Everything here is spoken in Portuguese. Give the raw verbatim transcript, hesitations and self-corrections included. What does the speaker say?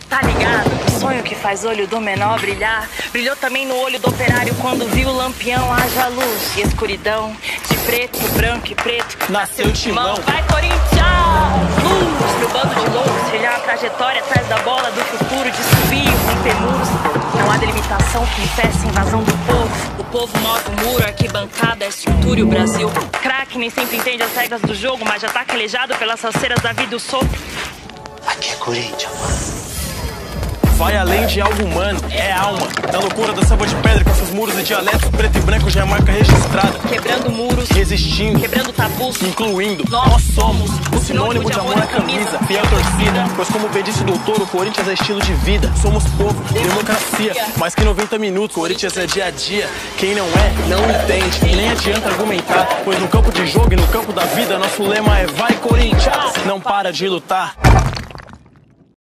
Tá ligado? O sonho que faz olho do menor brilhar brilhou também no olho do operário quando viu o lampião. Haja luz e escuridão, de preto, branco e preto nasceu o Timão. Vai, Corinthians! Luz pro bando de loucos, trilhar a trajetória atrás da bola do futuro, de subir e romper muros. Não há delimitação que impeça a invasão do povo. O povo move o muro, a arquibancada, a estrutura e o Brasil. Craque nem sempre entende as regras do jogo, mas já tá calejado pelas salseiras da vida e o soco. Aqui é Corinthians, mano. Vai além de algo humano, é alma. Na loucura da selva de pedra, com seus muros e dialetos, preto e branco já é marca registrada. Quebrando muros, resistindo, quebrando tabus, incluindo. Nós, Nós somos o sinônimo de amor na camisa, fiel torcida. Pois como bem disse o doutor, o Corinthians é estilo de vida. Somos povo, democracia, mais que noventa minutos. Corinthians é dia a dia, quem não é, não entende. E nem adianta argumentar, pois no campo de jogo e no campo da vida, nosso lema é vai Corinthians, não para de lutar.